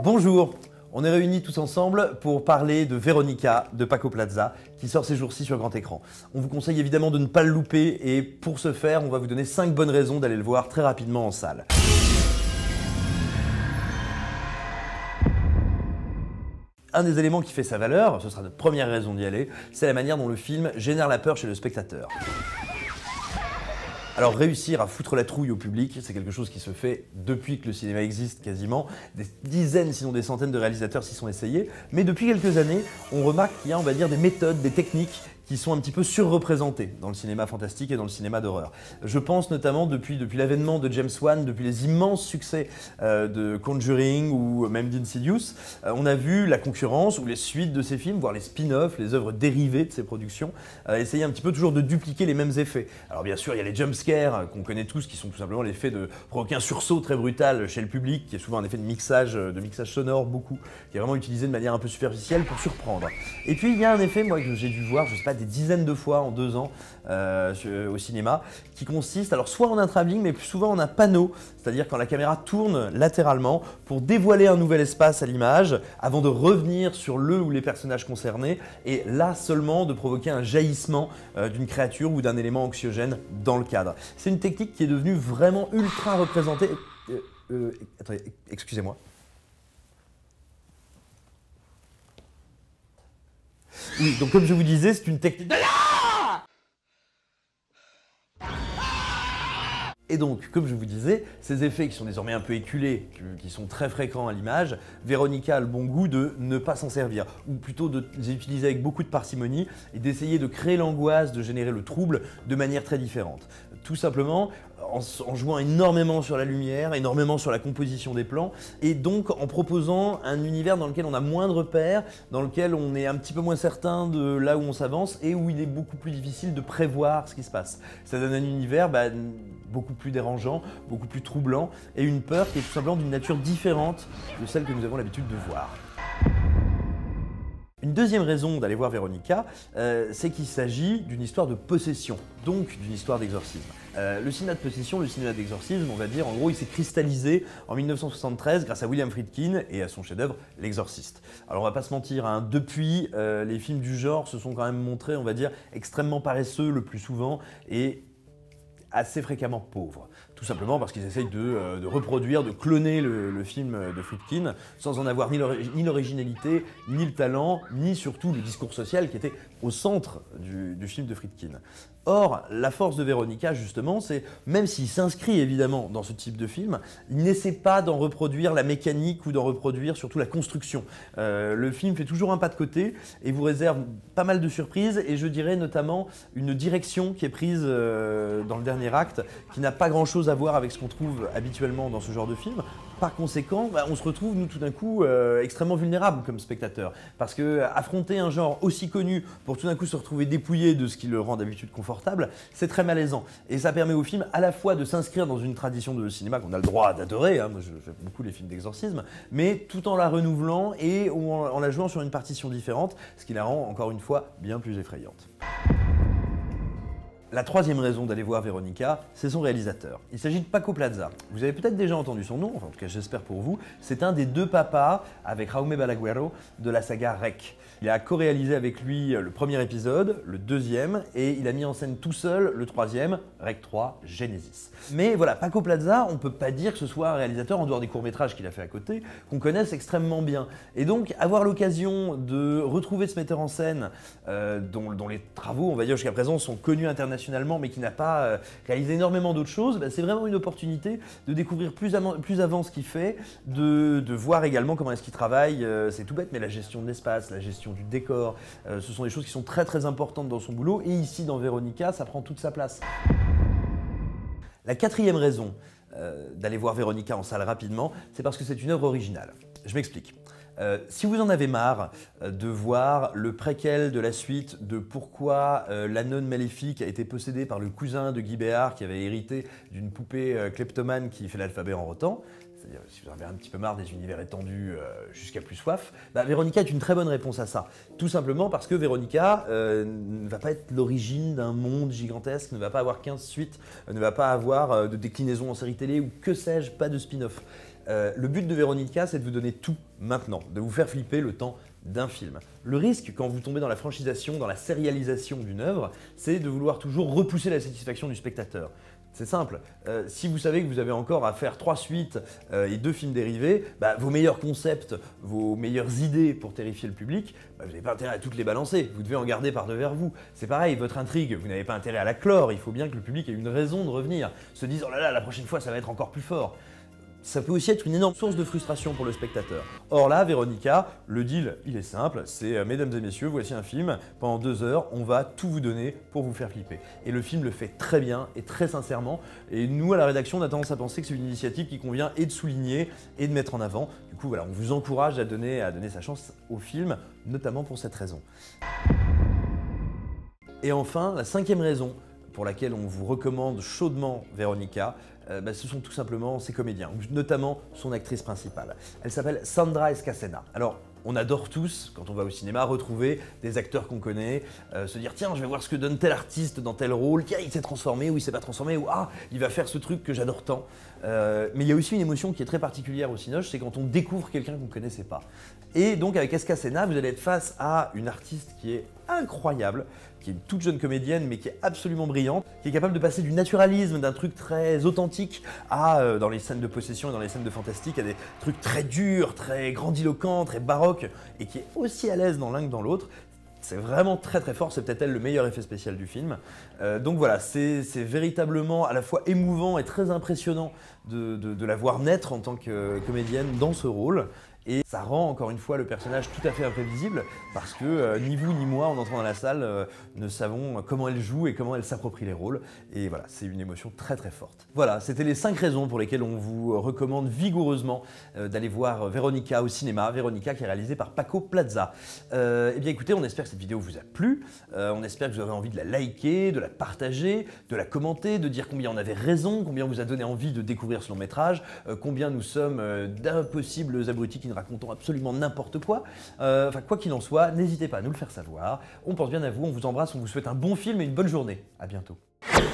Bonjour, on est réunis tous ensemble pour parler de Véronica de Paco Plaza qui sort ces jours-ci sur grand écran. On vous conseille évidemment de ne pas le louper et pour ce faire, on va vous donner 5 bonnes raisons d'aller le voir très rapidement en salle. Un des éléments qui fait sa valeur, ce sera notre première raison d'y aller, c'est la manière dont le film génère la peur chez le spectateur. Alors réussir à foutre la trouille au public, c'est quelque chose qui se fait depuis que le cinéma existe quasiment. Des dizaines, sinon des centaines de réalisateurs s'y sont essayés. Mais depuis quelques années, on remarque qu'il y a, on va dire, des méthodes, des techniques qui sont un petit peu surreprésentées dans le cinéma fantastique et dans le cinéma d'horreur. Je pense notamment depuis l'avènement de James Wan, depuis les immenses succès de Conjuring ou même d'Insidious, on a vu la concurrence ou les suites de ces films, voire les spin-offs, les œuvres dérivées de ces productions, essayer un petit peu toujours de dupliquer les mêmes effets. Alors bien sûr, il y a les jumpscares qu'on connaît tous, qui sont tout simplement l'effet de provoquer un sursaut très brutal chez le public, qui est souvent un effet de mixage sonore beaucoup, qui est vraiment utilisé de manière un peu superficielle pour surprendre. Et puis il y a un effet, moi, que j'ai dû voir, je sais pas, des dizaines de fois en 2 ans au cinéma, qui consiste alors soit en un travelling, mais plus souvent en un panneau, c'est-à-dire quand la caméra tourne latéralement pour dévoiler un nouvel espace à l'image, avant de revenir sur le ou les personnages concernés, et là seulement de provoquer un jaillissement d'une créature ou d'un élément anxiogène dans le cadre. C'est une technique qui est devenue vraiment ultra représentée. Attendez, excusez-moi. Oui, donc comme je vous disais, c'est une technique... Et donc, comme je vous disais, ces effets qui sont désormais un peu éculés, qui sont très fréquents à l'image, Véronica a le bon goût de ne pas s'en servir, ou plutôt de les utiliser avec beaucoup de parcimonie et d'essayer de créer l'angoisse, de générer le trouble de manière très différente. Tout simplement en jouant énormément sur la lumière, énormément sur la composition des plans, et donc en proposant un univers dans lequel on a moins de repères, dans lequel on est un petit peu moins certain de là où on s'avance, et où il est beaucoup plus difficile de prévoir ce qui se passe. Ça donne un univers beaucoup plus dérangeant, beaucoup plus troublant, et une peur qui est tout simplement d'une nature différente de celle que nous avons l'habitude de voir. Une deuxième raison d'aller voir Véronica, c'est qu'il s'agit d'une histoire de possession, donc d'une histoire d'exorcisme. Le cinéma de possession, le cinéma d'exorcisme, on va dire, en gros, il s'est cristallisé en 1973 grâce à William Friedkin et à son chef-d'œuvre L'Exorciste. Alors on va pas se mentir, hein, depuis, les films du genre se sont quand même montrés, on va dire, extrêmement paresseux le plus souvent et assez fréquemment pauvres. Tout simplement parce qu'ils essayent de reproduire, de cloner le film de Friedkin sans en avoir ni l'originalité, ni le talent, ni surtout le discours social qui était au centre du film de Friedkin. Or, la force de Véronica, justement, c'est, même s'il s'inscrit évidemment dans ce type de film, il n'essaie pas d'en reproduire la mécanique ou d'en reproduire surtout la construction. Le film fait toujours un pas de côté et vous réserve pas mal de surprises et je dirais notamment une direction qui est prise dans le dernier acte qui n'a pas grand-chose à voir avec ce qu'on trouve habituellement dans ce genre de film. Par conséquent, on se retrouve, nous, tout d'un coup, extrêmement vulnérables comme spectateurs. Parce que affronter un genre aussi connu pour tout d'un coup se retrouver dépouillé de ce qui le rend d'habitude confortable, c'est très malaisant. Et ça permet au film à la fois de s'inscrire dans une tradition de cinéma qu'on a le droit d'adorer, hein, moi j'aime beaucoup les films d'exorcisme, mais tout en la renouvelant et en la jouant sur une partition différente, ce qui la rend, encore une fois, bien plus effrayante. La troisième raison d'aller voir Véronica, c'est son réalisateur. Il s'agit de Paco Plaza. Vous avez peut-être déjà entendu son nom, enfin en tout cas j'espère pour vous. C'est un des 2 papas, avec Jaume Balagueró, de la saga REC. Il a co-réalisé avec lui le premier épisode, le 2e, et il a mis en scène tout seul le 3e, REC 3, Genesis. Mais voilà, Paco Plaza, on ne peut pas dire que ce soit un réalisateur, en dehors des courts-métrages qu'il a fait à côté, qu'on connaisse extrêmement bien. Et donc, avoir l'occasion de retrouver ce metteur en scène, dont les travaux, on va dire jusqu'à présent, sont connus internationalement, mais qui n'a pas réalisé énormément d'autres choses, c'est vraiment une opportunité de découvrir plus avant ce qu'il fait, de voir également comment est-ce qu'il travaille, c'est tout bête, mais la gestion de l'espace, la gestion du décor, ce sont des choses qui sont très très importantes dans son boulot, et ici dans Véronica, ça prend toute sa place. La 4e raison d'aller voir Véronica en salle rapidement, c'est parce que c'est une œuvre originale. Je m'explique. Si vous en avez marre de voir le préquel de la suite de pourquoi la nonne maléfique a été possédée par le cousin de Guy Béard qui avait hérité d'une poupée kleptomane qui fait l'alphabet en rotant, c'est-à-dire si vous en avez un petit peu marre des univers étendus jusqu'à plus soif, Véronica est une très bonne réponse à ça. Tout simplement parce que Véronica ne va pas être l'origine d'un monde gigantesque, ne va pas avoir 15 suites, ne va pas avoir de déclinaison en série télé ou que sais-je, pas de spin-off. Le but de Véronica, c'est de vous donner tout maintenant, de vous faire flipper le temps d'un film. Le risque, quand vous tombez dans la franchisation, dans la sérialisation d'une œuvre, c'est de vouloir toujours repousser la satisfaction du spectateur. C'est simple, si vous savez que vous avez encore à faire 3 suites et 2 films dérivés, vos meilleurs concepts, vos meilleures idées pour terrifier le public, vous n'avez pas intérêt à toutes les balancer, vous devez en garder par devers vous. C'est pareil, votre intrigue, vous n'avez pas intérêt à la clore, il faut bien que le public ait une raison de revenir, se dise « oh là là, la prochaine fois ça va être encore plus fort ». Ça peut aussi être une énorme source de frustration pour le spectateur. Or là, Véronica, le deal, il est simple, c'est mesdames et messieurs, voici un film, pendant 2 heures, on va tout vous donner pour vous faire flipper. Et le film le fait très bien et très sincèrement, et nous à la rédaction, on a tendance à penser que c'est une initiative qui convient et de souligner et de mettre en avant. Du coup, voilà, on vous encourage à donner sa chance au film, notamment pour cette raison. Et enfin, la 5e raison pour laquelle on vous recommande chaudement Véronica, ce sont tout simplement ses comédiens, notamment son actrice principale. Elle s'appelle Sandra Escacena. Alors, on adore tous, quand on va au cinéma, retrouver des acteurs qu'on connaît, se dire tiens, je vais voir ce que donne tel artiste dans tel rôle, tiens, il s'est transformé ou il s'est pas transformé, ou ah, il va faire ce truc que j'adore tant. Mais il y a aussi une émotion qui est très particulière au Cinoche, c'est quand on découvre quelqu'un qu'on ne connaissait pas. Et donc avec Escacena, vous allez être face à une artiste qui est incroyable, qui est une toute jeune comédienne mais qui est absolument brillante, qui est capable de passer du naturalisme, d'un truc très authentique à, dans les scènes de possession et dans les scènes de fantastique, à des trucs très durs, très grandiloquents, très baroques, et qui est aussi à l'aise dans l'un que dans l'autre. C'est vraiment très très fort, c'est peut-être elle le meilleur effet spécial du film. Donc voilà, c'est véritablement à la fois émouvant et très impressionnant de la voir naître en tant que comédienne dans ce rôle. Et ça rend encore une fois le personnage tout à fait imprévisible parce que ni vous ni moi en entrant dans la salle ne savons comment elle joue et comment elle s'approprie les rôles. Et voilà, c'est une émotion très très forte. Voilà, c'était les 5 raisons pour lesquelles on vous recommande vigoureusement d'aller voir Véronica au cinéma. Véronica qui est réalisée par Paco Plaza. Eh bien écoutez, on espère que cette vidéo vous a plu. On espère que vous aurez envie de la liker, de la partager, de la commenter, de dire combien on avait raison, combien on vous a donné envie de découvrir ce long métrage, combien nous sommes d'impossibles abrutis qui racontons absolument n'importe quoi. Enfin, quoi qu'il en soit, n'hésitez pas à nous le faire savoir. On pense bien à vous, on vous embrasse, on vous souhaite un bon film et une bonne journée. À bientôt.